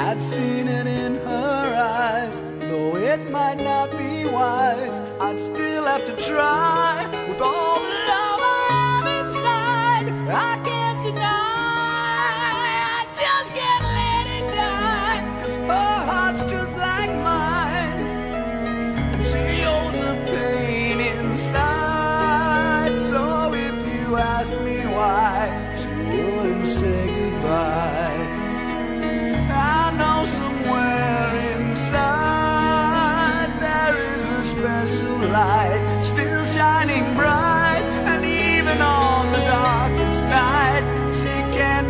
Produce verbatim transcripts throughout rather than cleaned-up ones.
I'd seen it in her eyes. Though it might not be wise, I'd still have to try. With all the love I have inside, I can't deny, I just can't let it die. 'Cause her heart's just like mine, and she holds a pain inside. So if you ask me why she wouldn't say goodbye, I know somewhere inside there is a special light still shining bright, and even on the darkest night she can't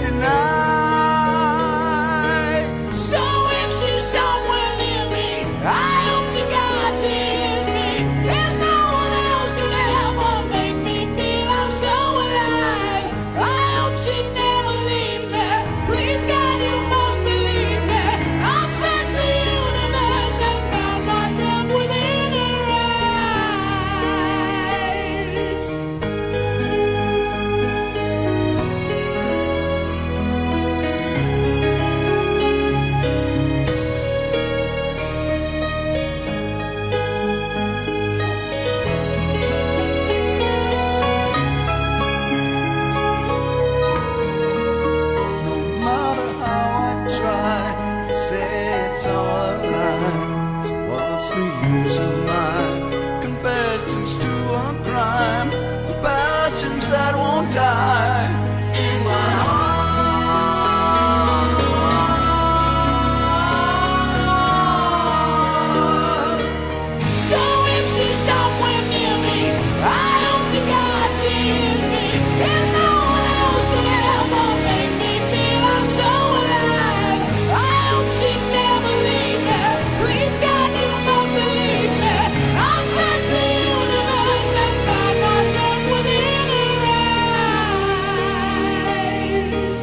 deny. So if she's somewhere near me, I hope to God she hears me. There's no one else could ever make me feel I'm so alive. I hope she never leave me. Please God, you must believe me. I've searched the universe and found myself within her eyes. No matter how I try to say it's all a lie, so what's the use of my confessions to a crime, the passions that won't die in my heart? So if she's somewhere near me, I hope to God she hears me. There's no one else could ever make me feel I'm so alive. I hope she never leave me. Please God, you must believe me. I've searched the universe and found myself within her eyes.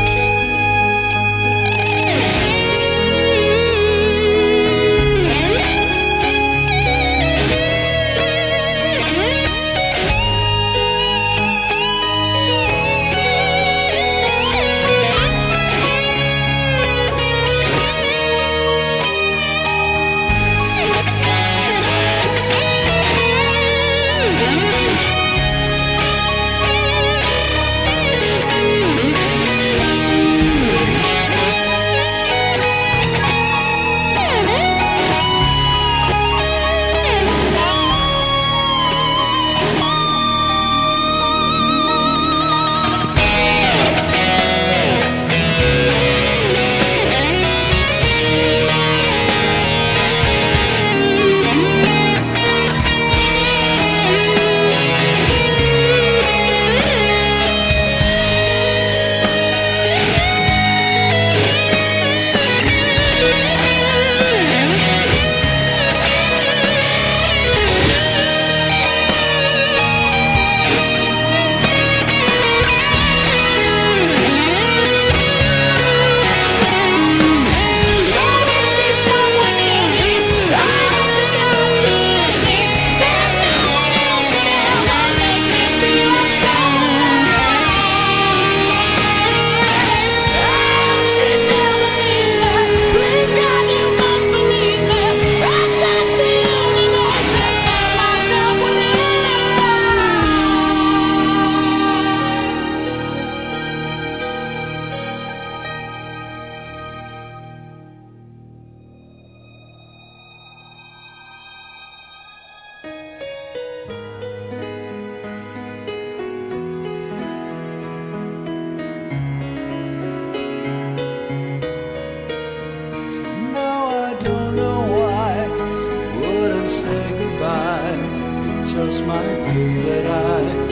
Now I don't know why she wouldn't say goodbye. It just might be that I